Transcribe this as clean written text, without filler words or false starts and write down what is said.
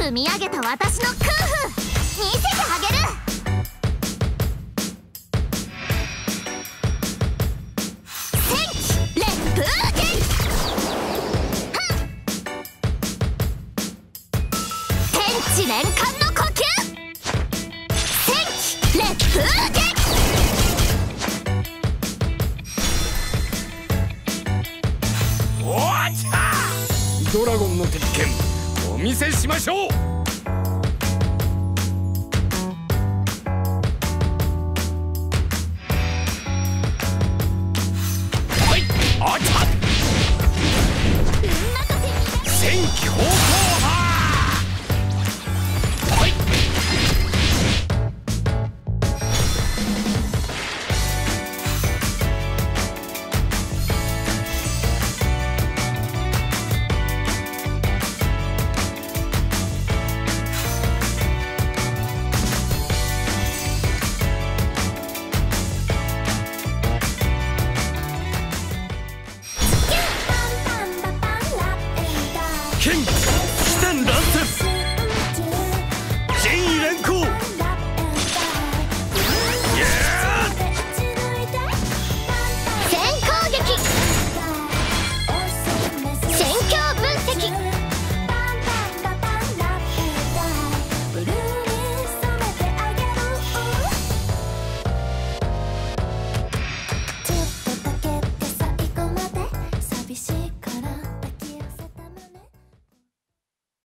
積み上げた私の空腹見せてあげる。戦地烈風剣。天地連環の呼吸。戦地烈風剣。 ドラゴンの鉄拳お見せしましょう。